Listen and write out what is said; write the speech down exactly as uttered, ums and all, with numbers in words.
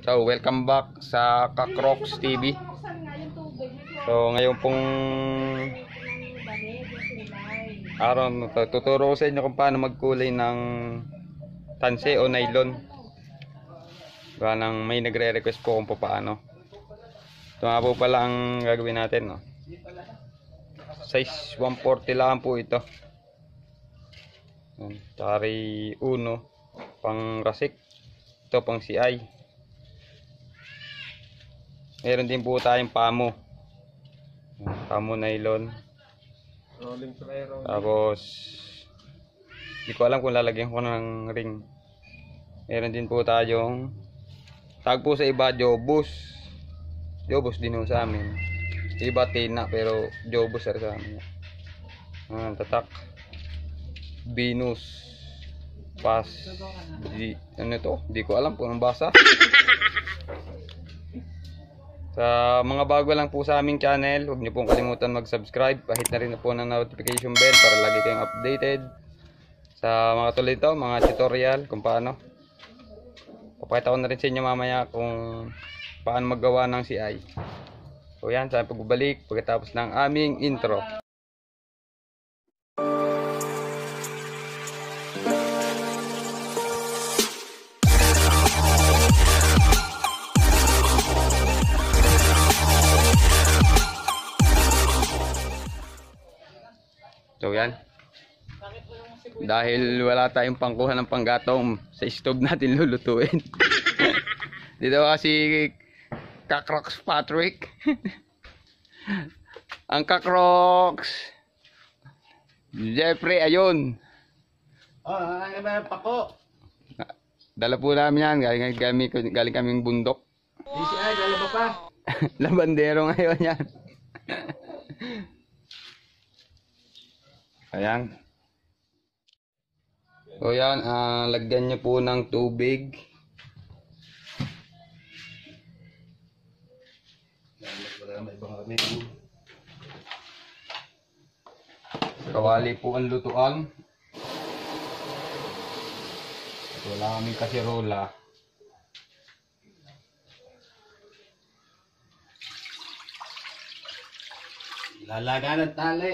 So, welcome back sa Kacrocz T V. So, ngayon pong araw na to, tuturo ko sa inyo kung paano magkulay ng tansi o nylon. Gawa nang may nagre-request po kung paano. Ito nga po pala ang gagawin natin, no? Size one forty lang po ito. Tari uno, pang rasik. Ito pang C I. Meron din po tayong pamo. Pamo nylon. Tapos hindi ko alam kung lalagyan ko ng ring. Meron din po tayong tag po sa iba jobus. Jobus din po sa amin. Iba tina pero jobus sa amin. Ah, tatak. Venus. Pas. Di, ano to? Di ko alam kung anong basa. Sa mga bago lang po sa aming channel, huwag niyo pong kalimutan mag-subscribe. Pahit na rin na po ng notification bell para lagi kayong updated sa mga tuloy ito, mga tutorial kung paano. Papakita ko na rin sa inyo mamaya kung paano maggawa ng C I. So yan, sa pagbabalik pagkatapos ng aming intro. So yan. Dahil wala tayong pangkuha ng panggatong, sa stove natin lulutuin. Dito kasi kacrocz Patrick. Ang kacrocz Jeffrey, ayun. Oh, ano ba yung pako? Dala po namin yan, galing, galing, galing kaming bundok. D C I, dala ba pa? Labandero ngayon yan. Ayan. So yan, uh, lagyan nyo po ng tubig. Kawali po ang lutuan. At wala kaming kasirola. Lalaga ng tali.